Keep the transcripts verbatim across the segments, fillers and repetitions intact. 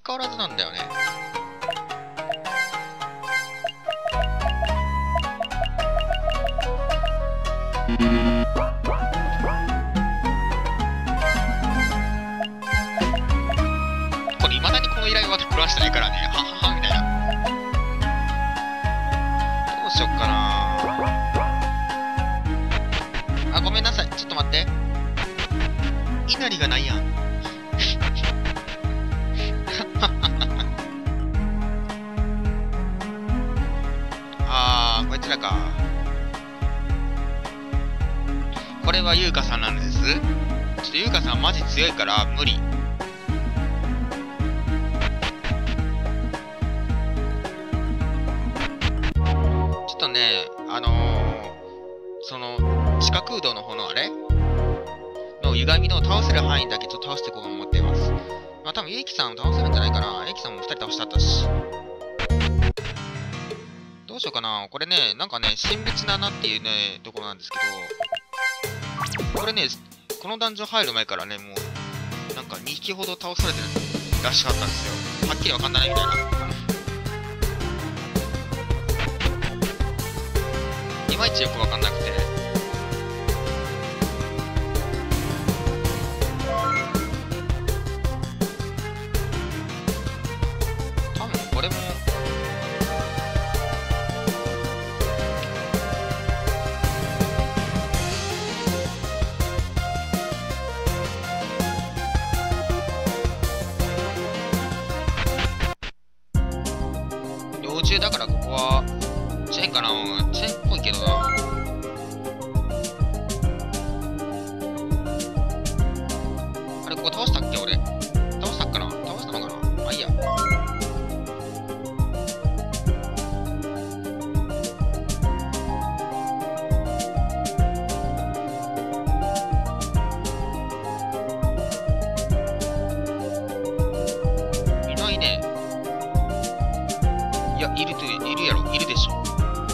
変わらずなんだよね。これ未だにこの依頼はこらしてないからね。はははみたいな。どうしよっかな。あ、ごめんなさい。ちょっと待って。稲荷がないやん。あー、こいつらか。これは優香さんなんです。ちょっと優香さんマジ強いから無理。ちょっとね、あのー、その地下空洞の方のあれの歪みの倒せる範囲だけちょっと倒していこうと思っています。まあ多分エイキさん倒せるんじゃないかな。エイキさんもふたり倒してあったし。どうしようかな。これね、なんかね、神別ななっていうね、ところなんですけど、これね、このダンジョン入る前からね、もう、なんかにひきほど倒されてるらしかったんですよ。はっきりわかんないみたいな。いまいちよくわかんなくて。多分これも、幼虫だからここはチェーンかな。チェーンっぽいけどな。あれここ倒したっけ俺。倒したっかな。倒したのかな。まあいいや。いないね。いや、いると、いるやろ。いるでしょ。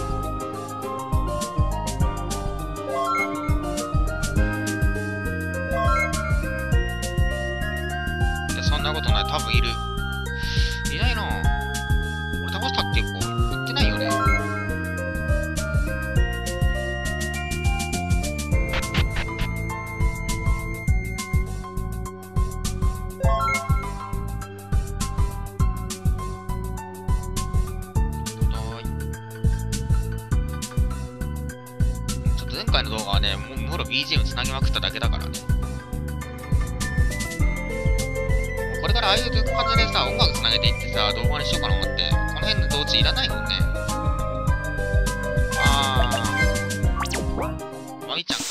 いや、そんなことない。多分いる。いないな。俺倒したっけここ。行ってないよね。前回の動画はね、もうもろ ビージーエム つなぎまくっただけだからね。これからああいう感じでさ、音楽つなげていってさ、動画にしようかな思って。この辺の同時いらないもんね。あー。まみちゃんか。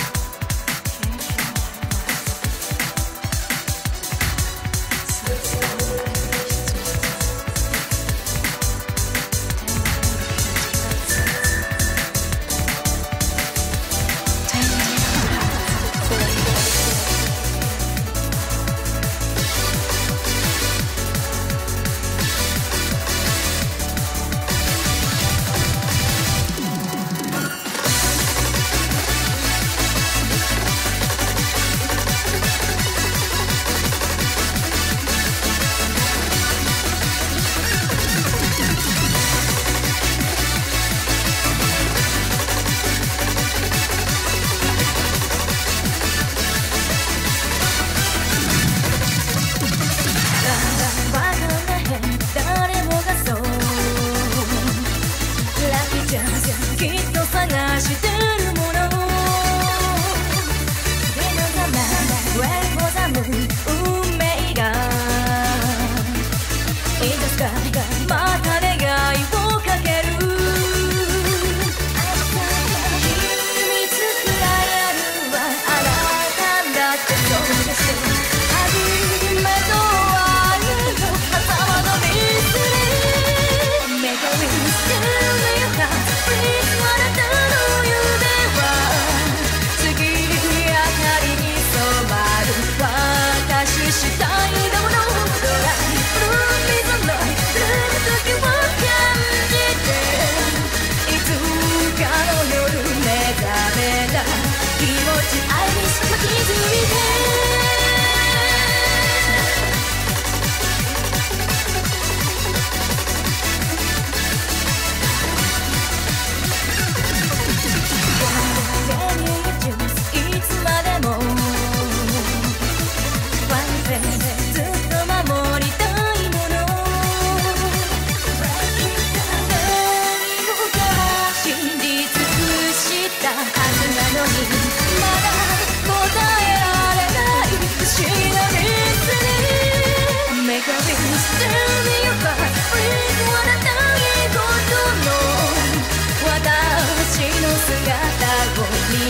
Let's go.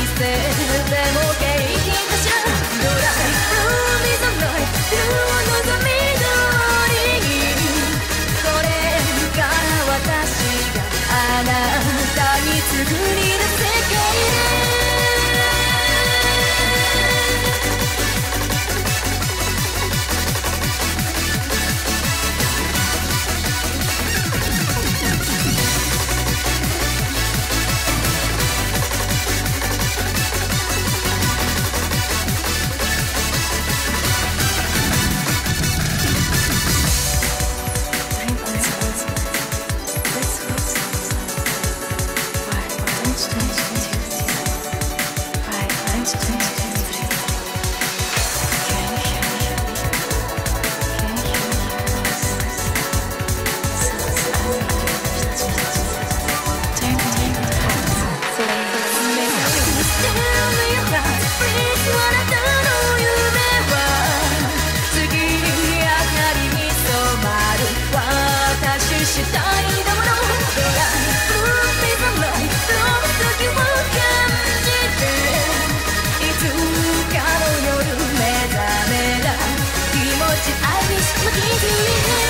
せでも景品かしらドライフルミゾライフルを望み通りこれから私があなたに作り出す世界でしたいんだものドライフルミゾライフの時を感じていつかの夜目覚めた気持ち I wish you easy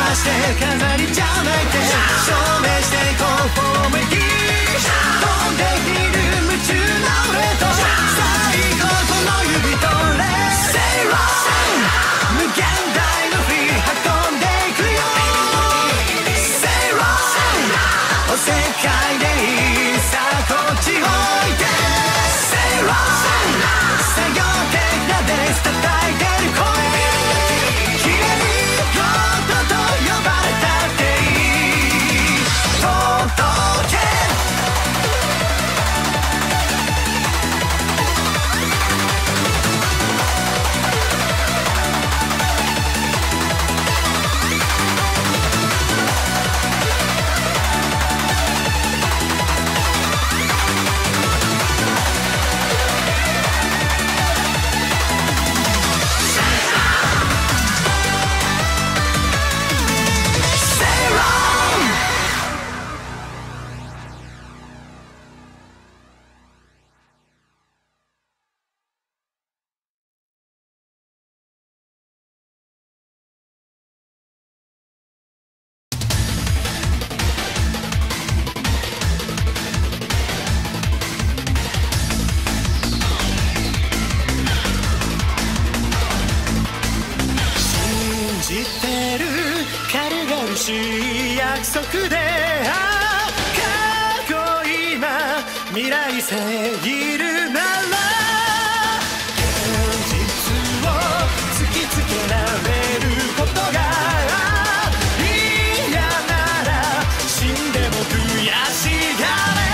して飾りじゃないって証明していこうフォーメギー飛んでいる夢中のレッド最高この指とレッ Say Rock 無限大のフリー運んでいくよ Say Rock お世界でいいさあこっちおいで Say Rock 作業的なデス叩いてる声綺麗にゴッドと呼ばれたっていい届け約束で過去今未来さえいるなら現実を突きつけられることが嫌なら死んでも悔しがれ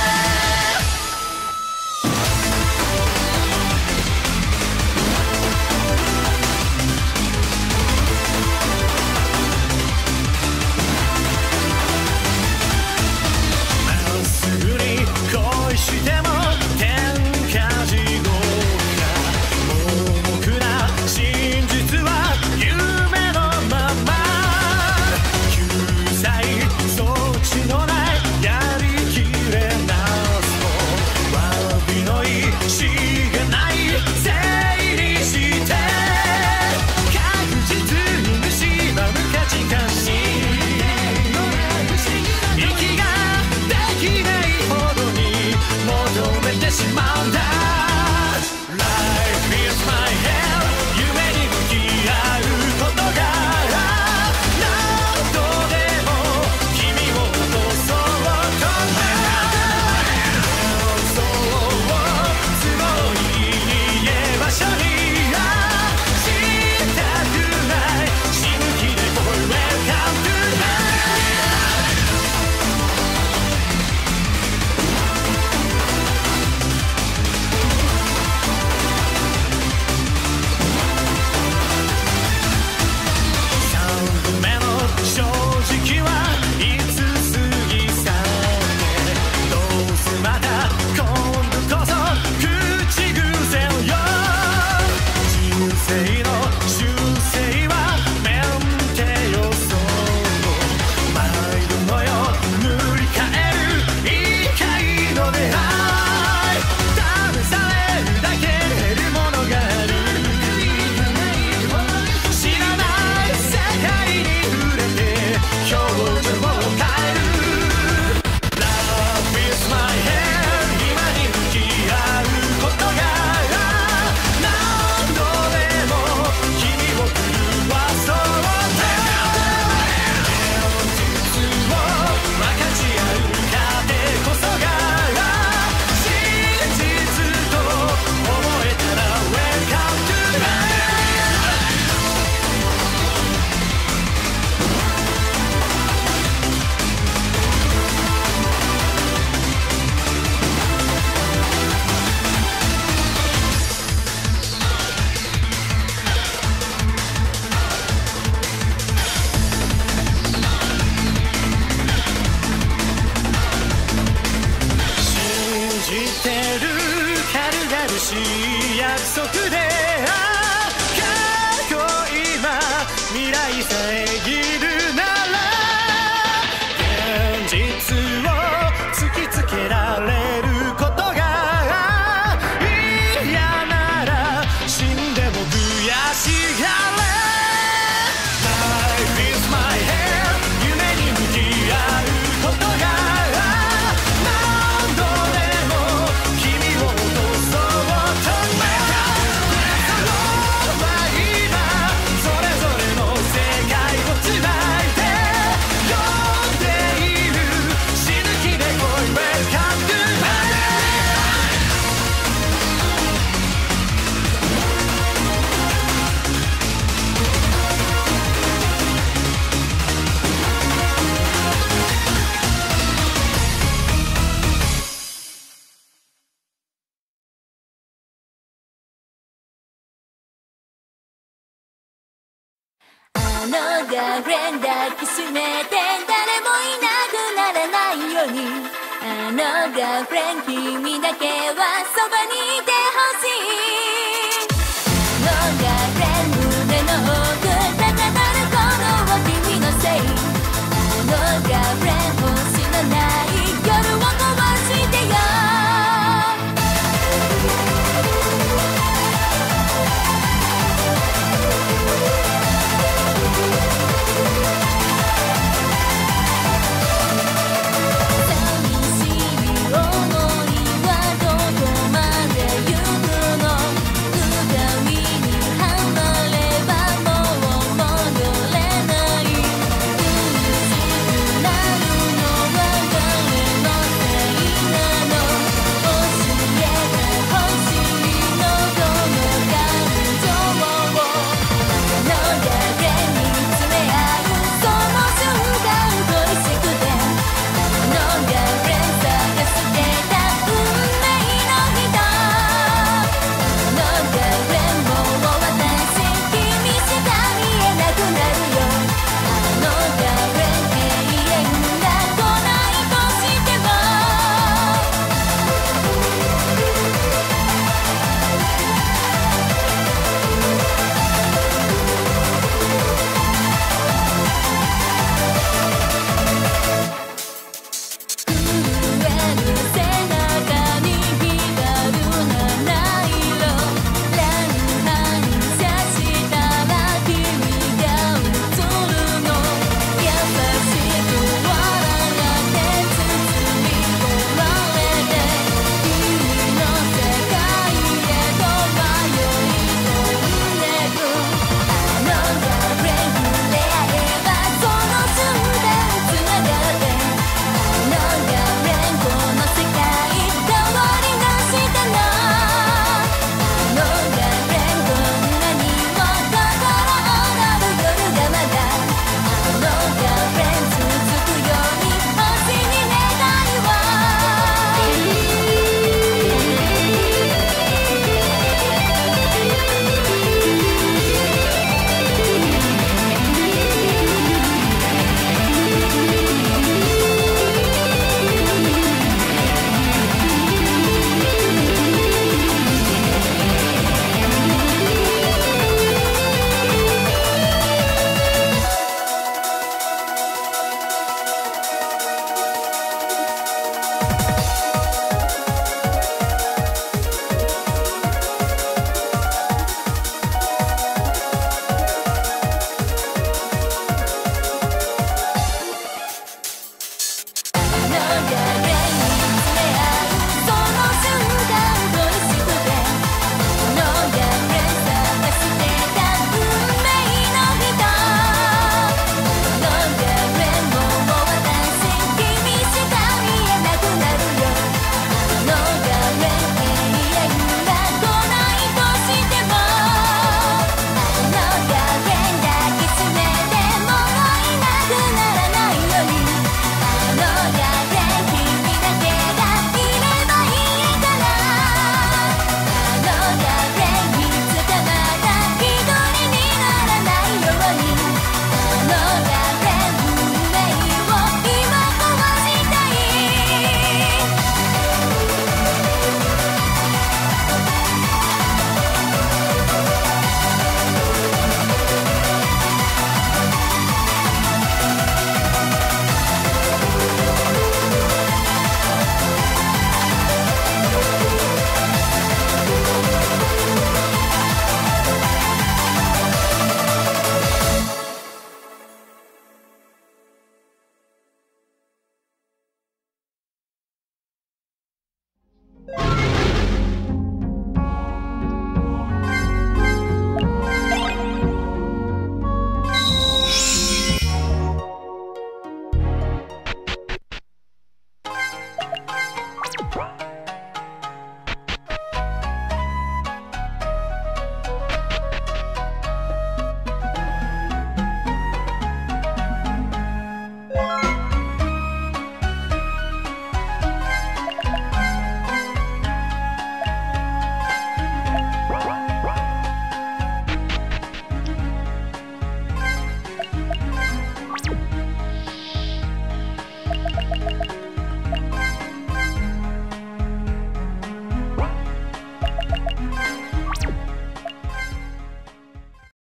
恋しても天下地獄が盲目な真実は夢のまま救済装置のないやりきれなそう詫びの意思がない整理して確実に蝕む価値観に息ができない求めてしまうんだ Life is my hell 夢に向き合うことが何度でも君を落とそうと妄想を都合いい家場所にしたくない死ぬ気で Welcome to night正直はいつ過ぎ去ってどうせまた今度こそ口癖よ人生の修正はメンテ予想毎度のよう塗り替える異界の出会い試されるだけ得るものがある知らない世界に表情を変える Love is my hair 今に向き合うことが何度でも君を狂わそうと現実を分かち合う糧こそが真実と思えたら Welcome to night信じてる軽々しい約束で過去今未来遮るなら現実を突きつけられることが嫌なら死んでも悔しがれ Life is my あのガーフレン抱きしめて誰もいなくならないようにあのガーフレン君だけはそばにいてほしい